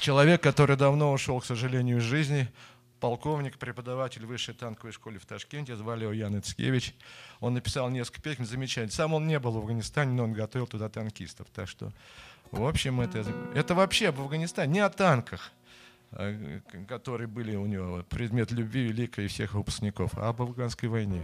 человек, который давно ушел, к сожалению, из жизни, полковник, преподаватель высшей танковой школы в Ташкенте, звали его Ян Ицкевич. Он написал несколько песен замечательных. Сам он не был в Афганистане, но он готовил туда танкистов. Так что, в общем, это вообще об Афганистане, не о танках, которые были у него предмет любви великой всех выпускников, а об афганской войне.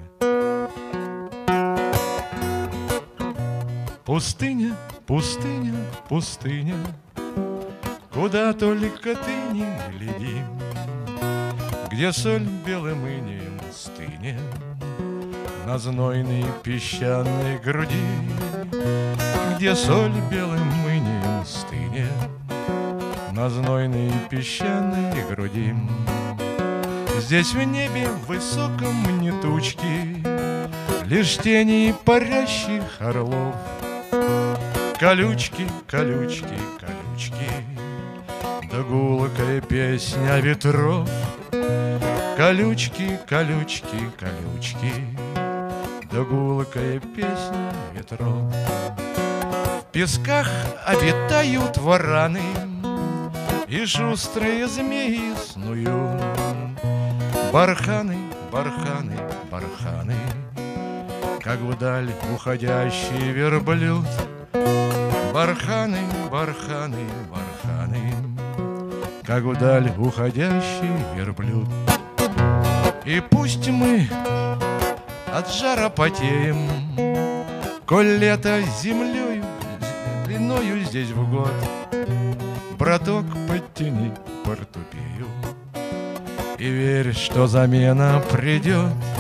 Пустыня, пустыня, пустыня, куда только ты не гляди, где соль белым инеем стынет на знойной песчаной груди, где соль белым инеем стынет на знойной песчаной груди. Здесь в небе высоком не тучки, лишь тени парящих орлов. Колючки, колючки, колючки, да гулкая песня ветров. Колючки, колючки, колючки, да гулкая песня ветров. В песках обитают вараны, и шустрые змеи снуют. Барханы, барханы, барханы, как вдаль уходящий верблюд. Барханы, барханы, барханы, как вдаль уходящий верблюд. И пусть мы от жара потеем, коль лето землею длиною здесь в год, браток, подтяни портупею и верь, что замена придет.